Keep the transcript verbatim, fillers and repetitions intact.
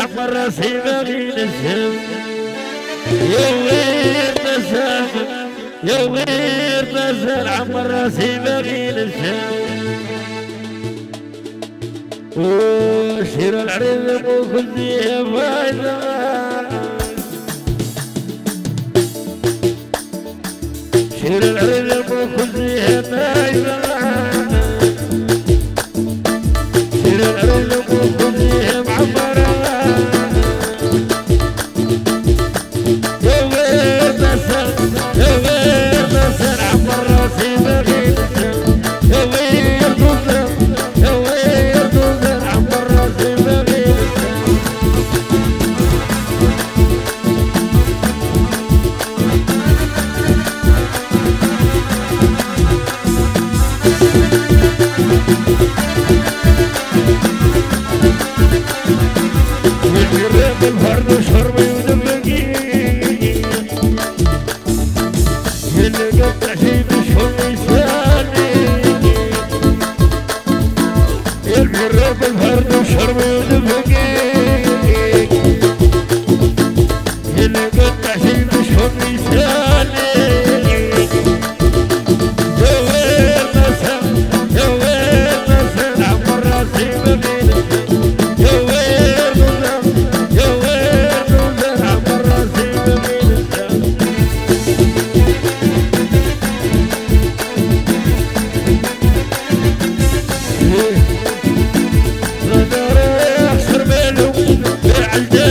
عمر راسي باغي نسهم يا وير نسهم يا وير نسهم عمر راسي باغي نسهم وشير العريض وكلي فايدة شير العريض وكلي فايدة شير العريض وكلي معبرة يا وير نسل يا وير نسل عمر راسي باغي نسل يا وير نسل يا وير نسل عمر راسي باغي نسل والجراب الفرد وشربي ودبقي اللي قطع شي بشهر لساني الجراب الفرد وشربي ودبقي اللي قطع شي بشهر لساني يا ويل نسل يا ويل نسل عمر راسي باغي نسل يا ويل نسل يا ويل نسل عمر راسي باغي نسل غدا رايح سربالو بالعلدة